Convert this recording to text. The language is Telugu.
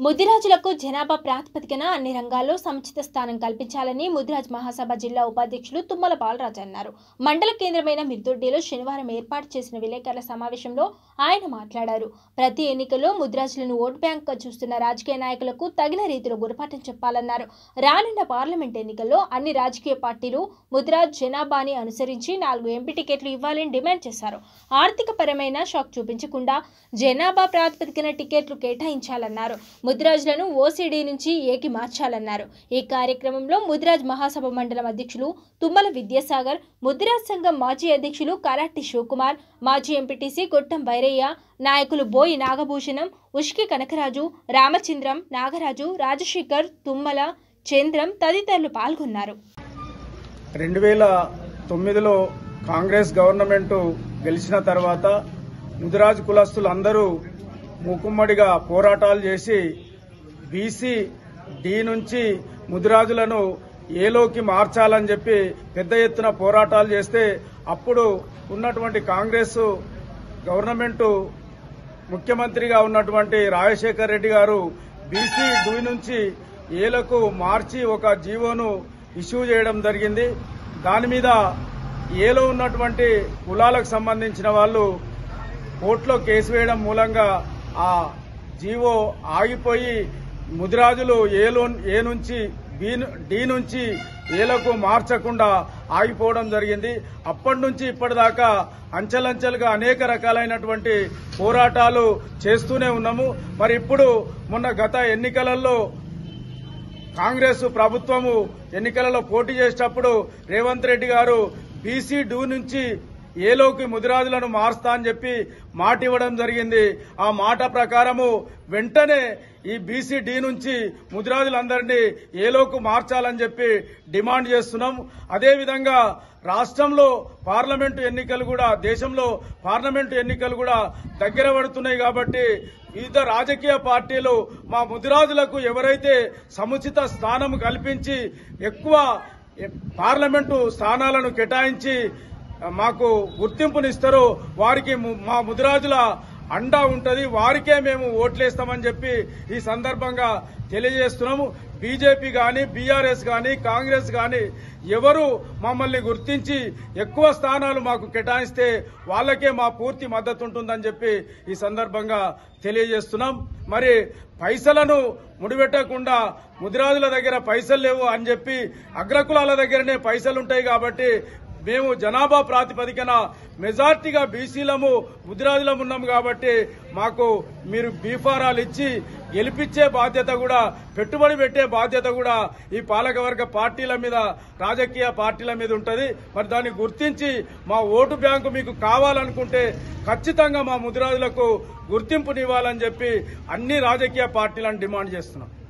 ముదిరాజులకు జనాభా ప్రాతిపదికన అన్ని రంగాల్లో సముచిత స్థానం కల్పించాలని ముదిరాజ్ మహాసభ జిల్లా ఉపాధ్యక్షులు తుమ్మల బాలరాజు అన్నారు. మండల కేంద్రమైన మిర్దొడ్డిలో శనివారం ఏర్పాటు చేసిన విలేకరుల సమావేశంలో ఆయన మాట్లాడారు. ప్రతి ఎన్నికల్లో ముదిరాజులను ఓటు బ్యాంక్గా చూస్తున్న రాజకీయ నాయకులకు తగిన రీతిలో గుణపాఠం చెప్పాలన్నారు. రానున్న పార్లమెంట్ ఎన్నికల్లో అన్ని రాజకీయ పార్టీలు ముదిరాజ్ జనాభాని అనుసరించి 4 ఎంపీ టికెట్లు ఇవ్వాలని డిమాండ్ చేశారు. ఆర్థిక పరమైన షాక్ చూపించకుండా జనాభా ప్రాతిపదికన టికెట్లు కేటాయించాలన్నారు. ముదిరాజులను ఓసీడీ నుంచి ఏకి మార్చాలన్నారు. ఈ కార్యక్రమంలో ముదిరాజ్ మహాసభ మండలం అధ్యక్షులు తుమ్మల విద్యాసాగర్, ముదిరాజ్ సంఘం మాజీ అధ్యక్షులు కరాటి శివకుమార్, మాజీ ఎంపీటీసీ గొట్టం వైరయ్య, నాయకులు బోయి నాగభూషణం, ఉష్కి కనకరాజు, రామచంద్రం, నాగరాజు, రాజశేఖర్, తుమ్మల, చంద్రం తదితరులు పాల్గొన్నారు. 2009లో కాంగ్రెస్ గవర్నమెంట్ గెలిచిన తర్వాత ముదిరాజ్ కులస్తులు అందరూ మూకుమ్మడిగా పోరాటాలు చేసి బీసీ డి నుంచి ముదిరాజులను ఏలోకి మార్చాలని చెప్పి పెద్ద ఎత్తున పోరాటాలు చేస్తే అప్పుడు ఉన్నటువంటి కాంగ్రెస్ గవర్నమెంట్ ముఖ్యమంత్రిగా ఉన్నటువంటి రాజశేఖర్ రెడ్డి గారు బీసీ డి నుంచి ఏలకు మార్చి ఒక జీవోను ఇష్యూ చేయడం జరిగింది. దాని మీద ఏలో ఉన్నటువంటి కులాలకు సంబంధించిన వాళ్ళు కోర్టులో కేసు వేయడం మూలంగా ఆ జీవో ఆగిపోయి ముదిరాజులు ఏ నుంచి డి నుంచి ఏలకు మార్చకుండా ఆగిపోవడం జరిగింది. అప్పటి నుంచి ఇప్పటిదాకా అంచెలంచెలుగా అనేక రకాలైనటువంటి పోరాటాలు చేస్తూనే ఉన్నాము. మరి ఇప్పుడు మొన్న గత ఎన్నికలలో కాంగ్రెస్ ప్రభుత్వము ఎన్నికలలో పోటీ చేసేటప్పుడు రేవంత్ రెడ్డి గారు బీసీ డి నుంచి ఏలోకి ముదిరాజులను మారుస్తా అని చెప్పి మాట ఇవ్వడం జరిగింది. ఆ మాట ప్రకారము వెంటనే ఈ బీసీ డి నుంచి ముదిరాజులందరినీ ఏలోకి మార్చాలని చెప్పి డిమాండ్ చేస్తున్నాం. అదేవిధంగా రాష్ట్రంలో పార్లమెంటు ఎన్నికలు కూడా, దేశంలో పార్లమెంటు ఎన్నికలు కూడా దగ్గర పడుతున్నాయి కాబట్టి వివిధ రాజకీయ పార్టీలు మా ముదిరాజులకు ఎవరైతే సముచిత స్థానం కల్పించి ఎక్కువ పార్లమెంటు స్థానాలను కేటాయించి మాకు గుర్తింపునిస్తారో వారికి మా ముదిరాజుల అండా ఉంటది, వారికే మేము ఓట్లేస్తామని చెప్పి ఈ సందర్భంగా తెలియజేస్తున్నాము. బీజేపీ గాని, బీఆర్ఎస్ గాని, కాంగ్రెస్ గాని ఎవరు మమ్మల్ని గుర్తించి ఎక్కువ స్థానాలు మాకు కేటాయిస్తే వాళ్ళకే మా పూర్తి మద్దతు ఉంటుందని చెప్పి ఈ సందర్భంగా తెలియజేస్తున్నాం. మరి పైసలను ముడిపెట్టకుండా ముదిరాజుల దగ్గర పైసలు లేవు అని చెప్పి అగ్రకులాల దగ్గరనే పైసలుంటాయి కాబట్టి మేము జనాభా ప్రాతిపదికన మెజార్టీగా బీసీలము ముదిరాజులము ఉన్నాము కాబట్టి మాకు మీరు బీఫారాలు ఇచ్చి గెలిపించే బాధ్యత కూడా, పెట్టుబడి పెట్టే బాధ్యత కూడా ఈ పాలకవర్గ పార్టీల మీద, రాజకీయ పార్టీల మీద ఉంటుంది. మరి దాన్ని గుర్తించి మా ఓటు బ్యాంకు మీకు కావాలనుకుంటే ఖచ్చితంగా మా ముదిరాజులకు గుర్తింపునివ్వాలని చెప్పి అన్ని రాజకీయ పార్టీలను డిమాండ్ చేస్తున్నాం.